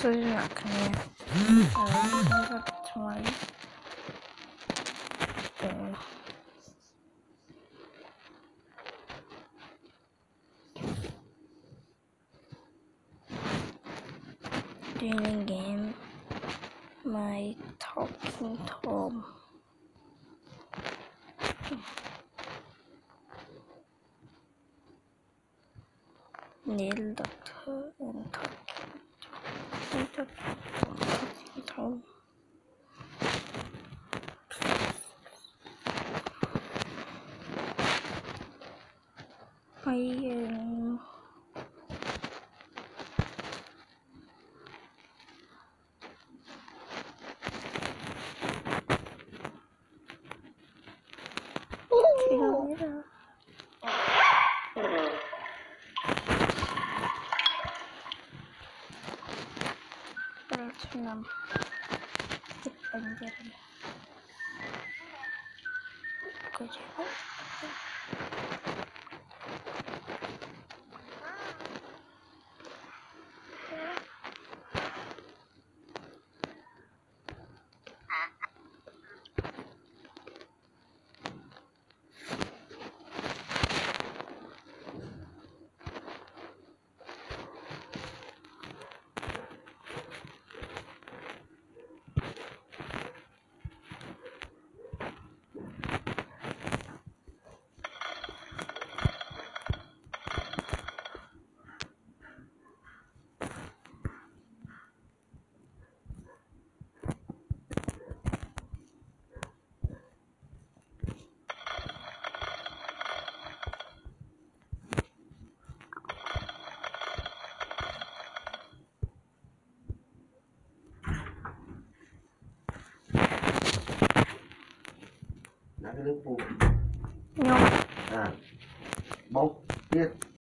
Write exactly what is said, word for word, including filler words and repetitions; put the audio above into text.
you're not gonna uh, tomorrow. Uh, doing a game, my talking Tom. Nail Doctor and talking, talking Tom. I um, Kira. Enam Banjir aku juga Nó cái nước phun nhôm à bốc biết